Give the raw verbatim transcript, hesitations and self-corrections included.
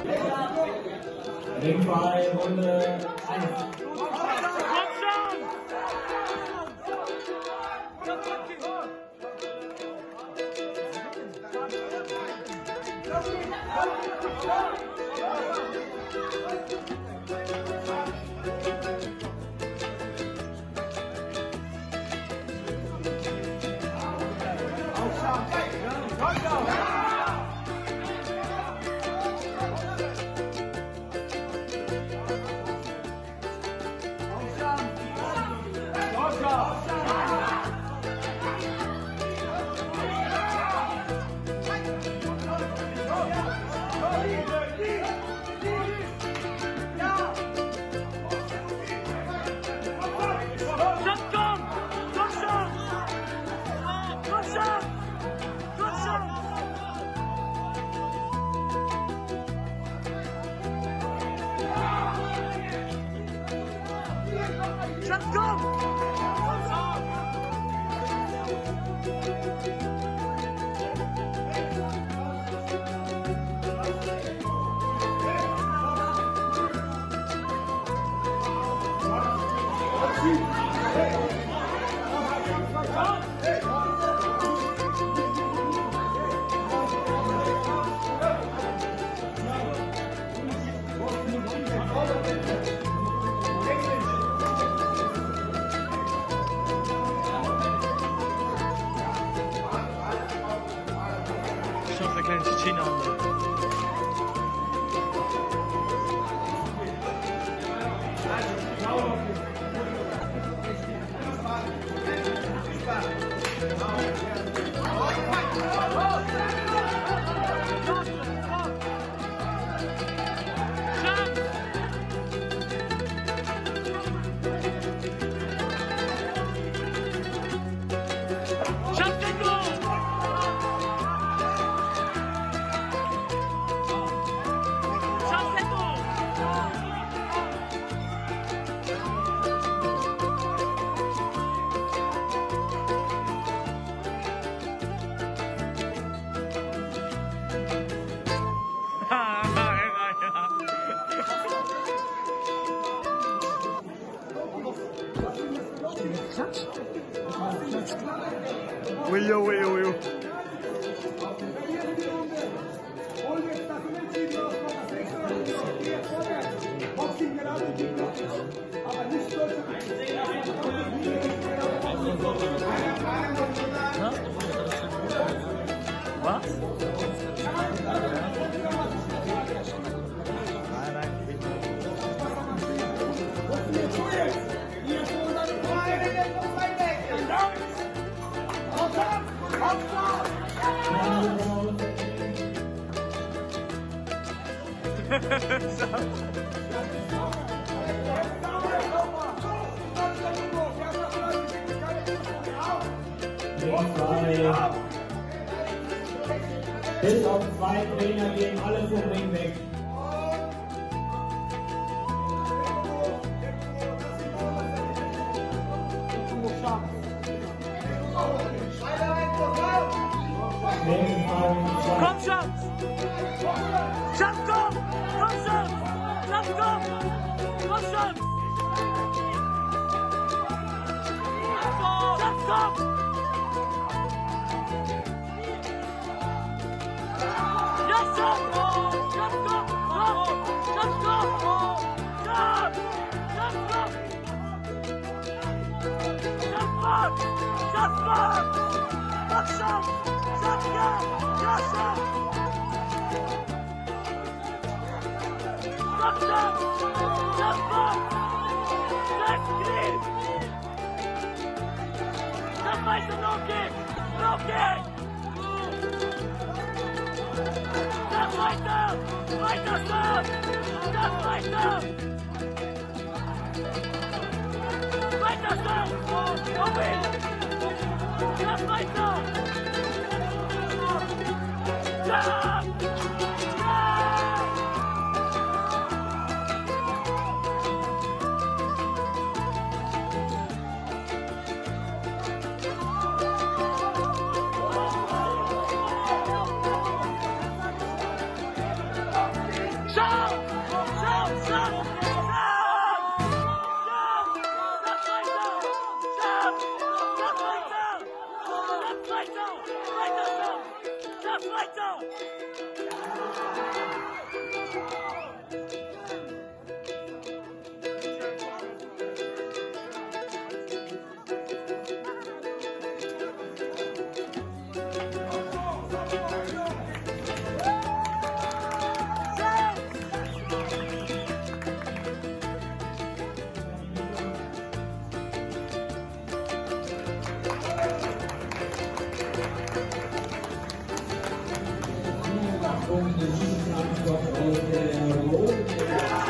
Ringball, Runde eins. Schon eine kleine Tschetschener. Uio, uio, uio. Was? Bis auf zwei Trainer gehen alle vom Ring weg. Komm, Schatz! Schatz, komm! Komm, Schatz! Schatz, komm! Komm, Schatz! Schatz, komm! Ja, Schatz! Schatz, komm! Komm! Schatz, komm! Schatz! Schatz, komm! Schatz, komm! Schatz, komm! Komm, Schatz! Schatz, ja! Ja, Schatz! Komm, Schatz! Schatz, komm! Schatz, Griff! Schatz, weiter, Loki! Loki! Schatz, weiter! Weiter, Schatz! Schatz, weiter! Weiter, Schatz! Komm hin! Schatz, weiter! Schatz! Schatz! Punkt des Schießtransports aus der Rot.